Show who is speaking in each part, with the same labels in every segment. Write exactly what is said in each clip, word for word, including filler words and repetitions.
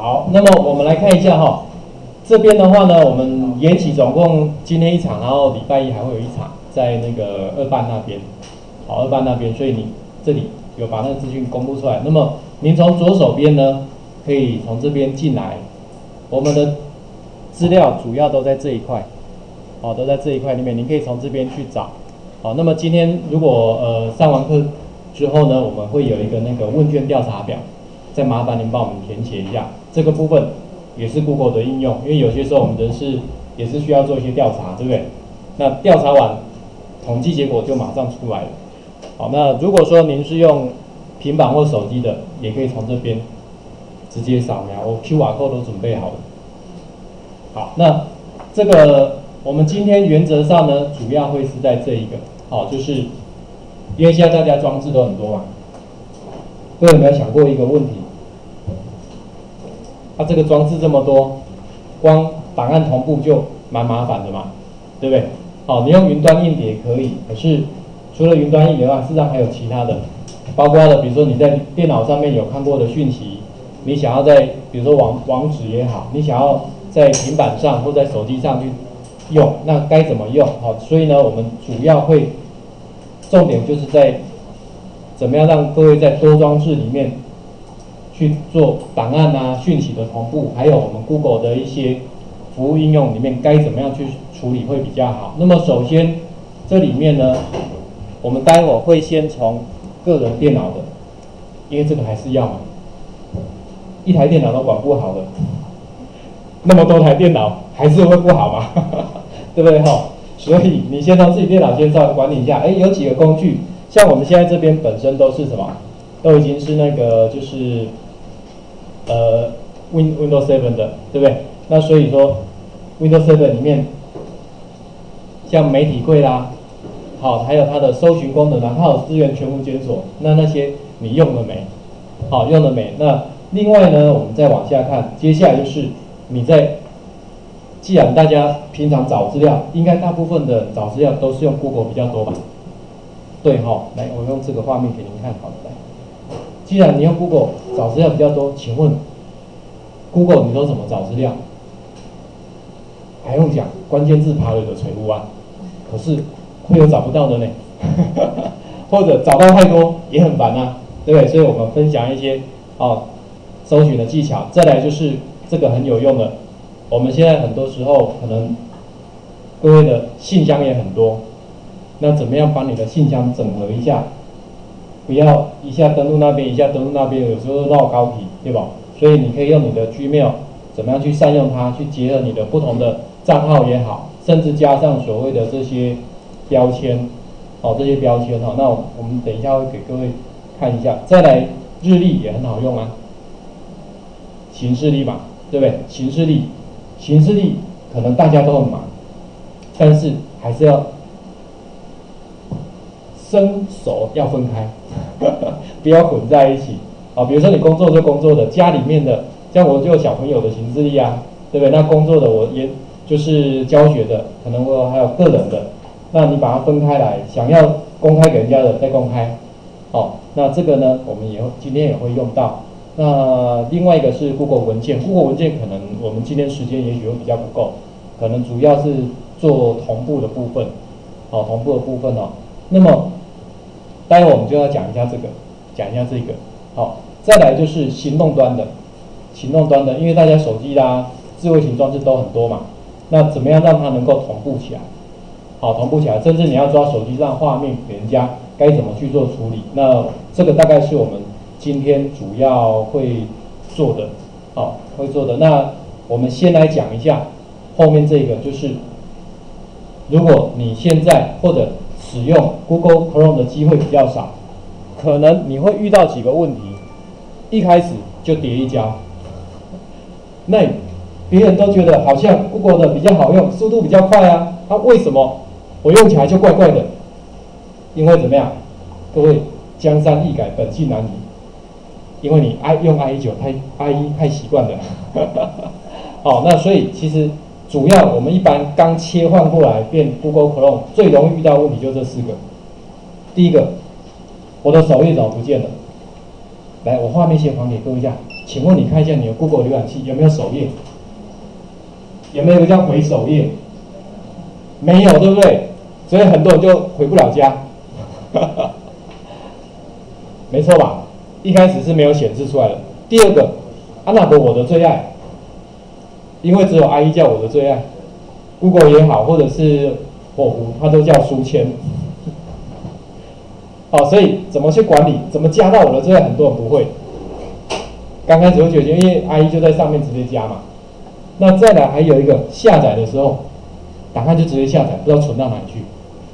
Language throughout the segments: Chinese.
Speaker 1: 好，那么我们来看一下哈，这边的话呢，我们延期总共今天一场，然后礼拜一还会有一场在那个二班那边，好，二班那边，所以你这里有把那个资讯公布出来。那么您从左手边呢，可以从这边进来，我们的资料主要都在这一块，好，都在这一块里面，您可以从这边去找。好，那么今天如果呃上完课之后呢，我们会有一个那个问卷调查表，再麻烦您帮我们填写一下。这个部分也是 Google 的应用，因为有些时候我们人事也是需要做一些调查，对不对？那调查完，统计结果就马上出来了。好，那如果说您是用平板或手机的，也可以从这边直接扫描，我 Q R code 都准备好了。好，那这个我们今天原则上呢，主要会是在这一个，好，就是因为现在大家装置都很多嘛，各位有没有想过一个问题？它、啊、这个装置这么多，光档案同步就蛮麻烦的嘛，对不对？好，你用云端硬碟可以，可是除了云端硬碟外，事实上还有其他的，包括了比如说你在电脑上面有看过的讯息，你想要在比如说网网址也好，你想要在平板上或在手机上去用，那该怎么用？好，所以呢，我们主要会重点就是在怎么样让各位在多装置里面去做档案啊、讯息的同步，还有我们 Google 的一些服务应用里面该怎么样去处理会比较好。那么首先这里面呢，我们待会儿会先从个人电脑的，因为这个还是要嘛，一台电脑都管不好的，那么多台电脑还是会不好嘛，对不对哈？所以你先从自己电脑先稍微管理一下，哎，有几个工具，像我们现在这边本身都是什么，都已经是那个就是呃 Win Windows 七的，对不对？那所以说 Windows 七里面，像媒体柜啦，好，还有它的搜寻功能啊，它有资源全部检索，那那些你用了没？好，用了没？那另外呢，我们再往下看，接下来就是你在，既然大家平常找资料，应该大部分的找资料都是用 Google 比较多吧？对哈，来，我用这个画面给您看好了，来。既然你用 Google 找资料比较多，请问 Google 你都怎么找资料？还用讲，关键字爬了的垂户啊，可是会有找不到的呢，或者找到太多也很烦啊，对不对？所以我们分享一些哦搜寻的技巧，再来就是这个很有用的，我们现在很多时候可能各位的信箱也很多，那怎么样把你的信箱整合一下？不要一下登录那边，一下登录那边，有时候绕高题，对吧？所以你可以用你的 Gmail 怎么样去善用它，去结合你的不同的账号也好，甚至加上所谓的这些标签，哦，这些标签哈、哦，那我们等一下会给各位看一下。再来，日历也很好用啊，行事历嘛，对不对？行事历，行事历可能大家都很忙，但是还是要生熟要分开，不要混在一起。啊，比如说你工作就工作的，家里面的，像我就有小朋友的行事历啊，对不对？那工作的我也就是教学的，可能我还有个人的，那你把它分开来，想要公开给人家的再公开。哦，那这个呢，我们也今天也会用到。那另外一个是 Google 文件 ，Google 文件可能我们今天时间也许会比较不够，可能主要是做同步的部分，哦，同步的部分哦。那么待会我们就要讲一下这个，讲一下这个。好，再来就是行动端的，行动端的，因为大家手机啦、智慧型装置都很多嘛，那怎么样让它能够同步起来？好，同步起来，甚至你要抓手机上画面给人家，该怎么去做处理？那这个大概是我们今天主要会做的，好，会做的。那我们先来讲一下后面这个，就是如果你现在或者使用 Google Chrome 的机会比较少。可能你会遇到几个问题，一开始就跌一跤。那别人都觉得好像 Google 的比较好用，速度比较快啊，它、啊、为什么我用起来就怪怪的？因为怎么样？各位，江山易改，本性难移。因为你 i 用 i 一九太 i 一太习惯了。好，那所以其实主要我们一般刚切换过来变 Google Chrome 最容易遇到的问题就这四个。第一个。我的首页怎么不见了？来，我画面先还给各位一下。 请问你看一下你的 Google 浏览器有没有首页？有没有一个叫回首页？没有，对不对？所以很多人就回不了家，没错吧？一开始是没有显示出来的。第二个，安娜伯我的最爱，因为只有 I E 叫我的最爱 ，Google 也好，或者是火狐，它都叫书签。好，所以怎么去管理？怎么加到我的最爱？很多人不会。刚开始会觉得，因为 I E 就在上面直接加嘛。那再来还有一个下载的时候，打开就直接下载，不知道存到哪里去。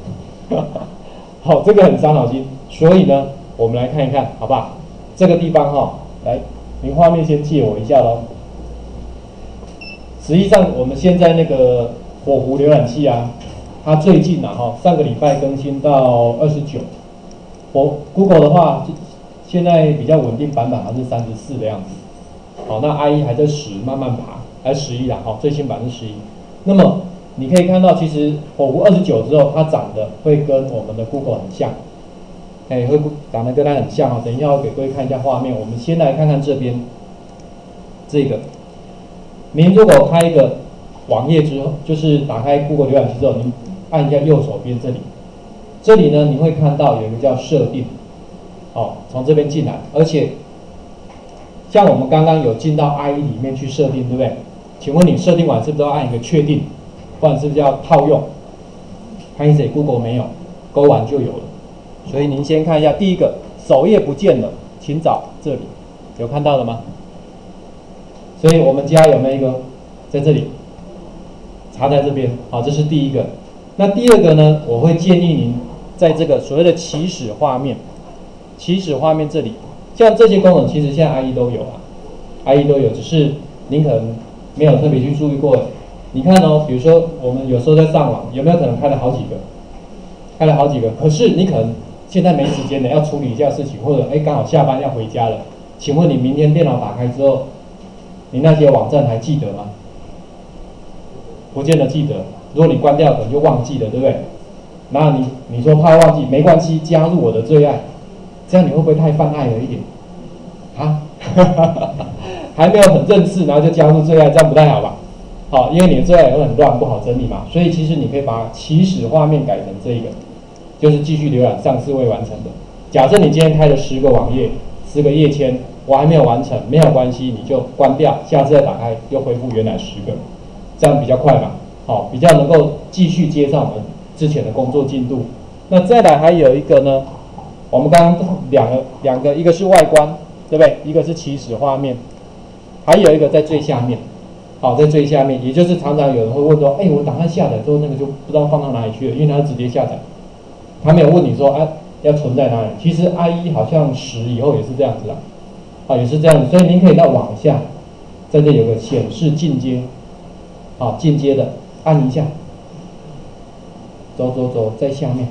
Speaker 1: 好，这个很伤脑筋。所以呢，我们来看一看，好不好？这个地方哈、哦，来，您画面先借我一下喽。实际上，我们现在那个火狐浏览器啊，它最近啊哈，上个礼拜更新到二十九。我 Google 的话，现在比较稳定版本还是三十四的样子。好，那 I E 还在十，慢慢爬，还十一啦，哈，最新版是十一。那么你可以看到，其实火狐二十九之后，它长得会跟我们的 Google 很像，哎、欸，会长得跟它很像哦。等一下我给各位看一下画面，我们先来看看这边这个。您如果开一个网页之后，就是打开 Google 浏览器之后，您按一下右手边这里。这里呢，你会看到有一个叫设定，哦，从这边进来，而且像我们刚刚有进到 I E 里面去设定，对不对？请问你设定完是不是要按一个确定，不然是不是要套用？看谁 Google 没有，勾完就有了。所以您先看一下，第一个首页不见了，请找这里，有看到了吗？所以我们家有没有一个在这里，插在这边？好，这是第一个。那第二个呢？我会建议您。在这个所谓的起始画面，起始画面这里，像这些功能，其实现在 I E 都有啊 ，I E 都有，只是您可能没有特别去注意过。你看哦，比如说我们有时候在上网，有没有可能开了好几个，开了好几个？可是你可能现在没时间了，要处理一下事情，或者哎刚好下班要回家了。请问你明天电脑打开之后，你那些网站还记得吗？不见得记得。如果你关掉，可能就忘记了，对不对？那你你说怕忘记，没关系，加入我的最爱，这样你会不会太泛爱了一点？啊，还没有很正式，然后就加入最爱，这样不太好吧？好，因为你的最爱会很乱，不好整理嘛，所以其实你可以把起始画面改成这个，就是继续浏览上次未完成的。假设你今天开了十个网页，十个页签，我还没有完成，没有关系，你就关掉，下次再打开又恢复原来十个，这样比较快嘛？好，比较能够继续接上我们之前的工作进度。那再来还有一个呢，我们刚刚两个两个，一个是外观，对不对？一个是起始画面，还有一个在最下面。好，在最下面，也就是常常有人会问说，哎，我档案下载之后，那个就不知道放到哪里去了，因为它直接下载，他没有问你说，啊，要存在哪里？其实 I E 好像十以后也是这样子啦，啊，也是这样子，所以您可以到往下，在这有个显示进阶，啊，进阶的，按一下，走走走，在下面，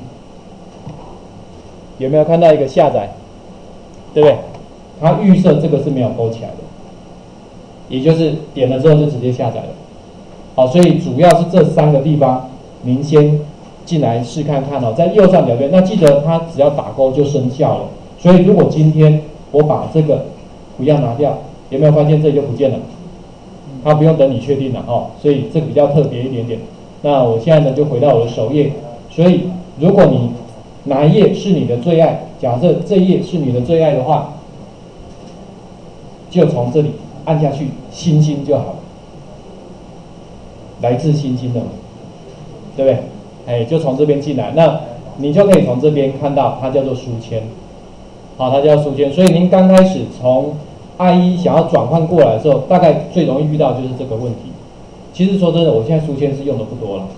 Speaker 1: 有没有看到一个下载？对不对？它预设这个是没有勾起来的。也就是点了之后就直接下载了，好，所以主要是这三个地方，您先进来试看看哦，在右上角边，那记得它只要打勾就生效了。所以如果今天我把这个不要拿掉，有没有发现这里就不见了？它不用等你确定了哦，所以这个比较特别一点点。那我现在呢就回到我的首页，所以如果你哪一页是你的最爱，假设这一页是你的最爱的话，就从这里按下去，星星就好了，来自星星的，对不对？哎，就从这边进来，那你就可以从这边看到它叫做书签，好，它叫书签。所以您刚开始从 I E 想要转换过来的时候，大概最容易遇到就是这个问题。其实说真的，我现在书签是用的不多了，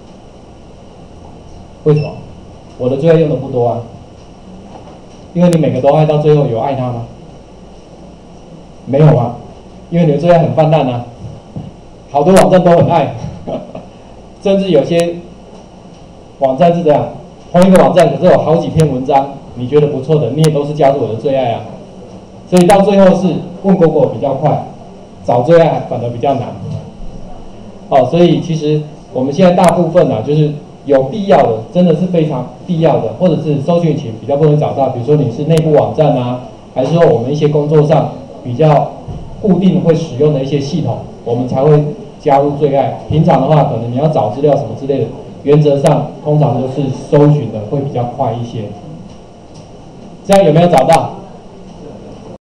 Speaker 1: 为什么？我的最爱用的不多啊，因为你每个都爱到最后有爱它吗？没有啊。因为你的最爱很泛滥啊，好多网站都很爱，甚至有些网站是这样，同一个网站可是有好几篇文章，你觉得不错的，你也都是加入我的最爱啊。所以到最后是问狗狗比较快，找最爱反而比较难。哦，所以其实我们现在大部分啊，就是有必要的，真的是非常必要的，或者是搜寻引擎比较不容易找到，比如说你是内部网站啊，还是说我们一些工作上。 比较固定会使用的一些系统，我们才会加入最爱。平常的话，可能你要找资料什么之类的，原则上通常都是搜寻的会比较快一些。这样有没有找到？